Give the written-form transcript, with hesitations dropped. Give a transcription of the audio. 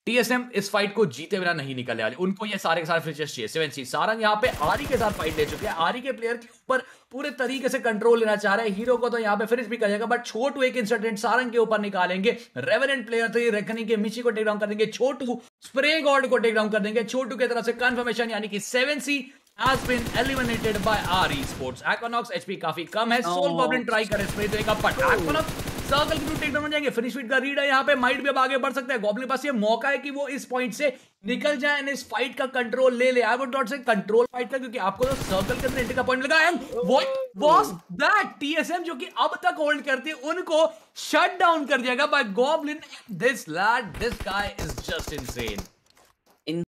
TSM इस fight को जीते बिना नहीं निकलने वाले, उनको ये सारे के सारे फिनिशर्स चाहिए। 7C सारंग यहाँ पे आरी के साथ फाइट ले चुके हैं, आरी के प्लेयर के ऊपर पूरे तरीके से कंट्रोल लेना चाह रहे हैं, हीरो को तो यहाँ पे फिनिश भी करेगा, बट छोटू एक इंसिडेंट सारंग के ऊपर निकालेंगे। रेवेनेंट प्लेयर थे, रेकनिंग के मिची को टेक डाउन कर देंगे, छोटू स्प्रे गॉड को टेक डाउन कर देंगे। छोटू की तरफ से कंफर्मेशन यानी कि 7C has been eliminated by RE Sports। Aquanox HP काफी कम है, सोल गॉब्लिन ट्राई करे स्प्रे देगा, बट Aquanox सर्कल के थ्रू टेक डाउन हो जाएंगे। फिनिश फीड का रीड है यहाँ पे, माइट भी अब आगे बढ़ सकता है। गॉब्लिन के पास ये मौका है कि वो इस पॉइंट से निकल जाए एंड इस फाइट का कंट्रोल ले ले। I would not say control fight का, क्योंकि आपको तो सर्कल के अंदर एंट्री का पॉइंट लगा है। What was that? टीएसएम जो कि अब तक होल्ड करती है उनको शट डाउन कर दिया गया by goblin. This lad, this guy is just insane.